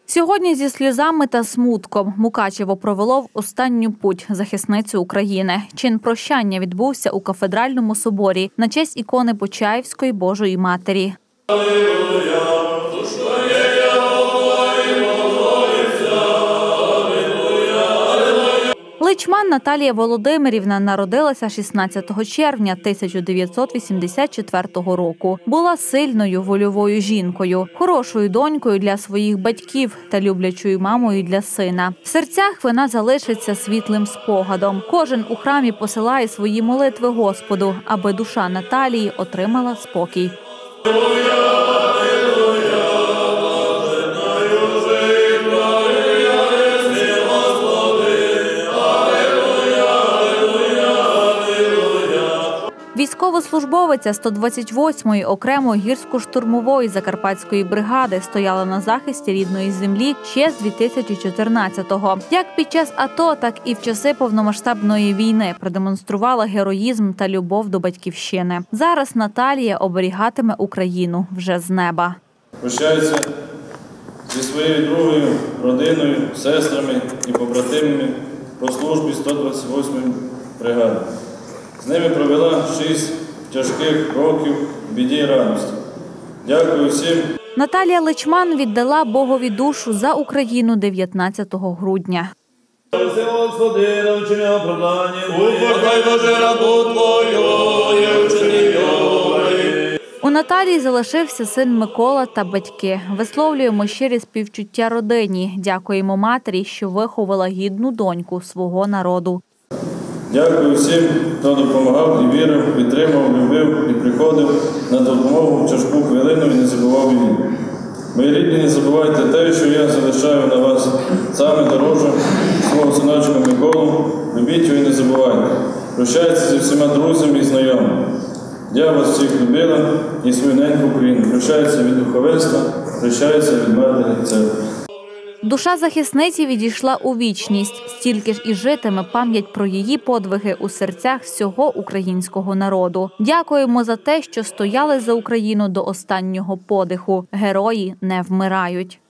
Сьогодні зі сльозами та смутком Мукачево провело в останню путь захисницю України. Чин прощання відбувся у Кафедральному соборі на честь ікони Почаївської Божої Матері. Личман Наталія Володимирівна народилася 16 червня 1984 року. Була сильною вольовою жінкою, хорошою донькою для своїх батьків та люблячою мамою для сина. В серцях вона залишиться світлим спогадом. Кожен у храмі посилає свої молитви Господу, аби душа Наталії отримала спокій. Військовослужбовиця 128-ї окремої гірсько-штурмової закарпатської бригади стояла на захисті рідної землі ще з 2014-го. Як під час АТО, так і в часи повномасштабної війни продемонструвала героїзм та любов до батьківщини. Зараз Наталія оберігатиме Україну вже з неба. Прощається зі своєю другою родиною, сестрами і побратимами по службі 128-ї бригади. З ними провела 6 тяжких років в біді і радості. Дякую всім. Наталія Личман віддала Богові душу за Україну 19 грудня. У Наталії залишився син Микола та батьки. Висловлюємо щирі співчуття родині. Дякуємо матері, що виховала гідну доньку свого народу. Дякую всім, хто допомагав і вірив, підтримав, любив і приходив на допомогу в тяжку хвилину і не забував її. Мої рідні, не забувайте те, що я залишаю на вас саме дороже свого синочка Миколу. Любіть його і не забувайте. Прощайтеся зі всіма друзями і знайомими. Я вас всіх любила і свою неньку Україну. Прощаюся від духовенства, прощаюся від матері і церкви. Душа захисниці відійшла у вічність, стільки ж і житиме пам'ять про її подвиги у серцях всього українського народу. Дякуємо за те, що стояли за Україну до останнього подиху. Герої не вмирають.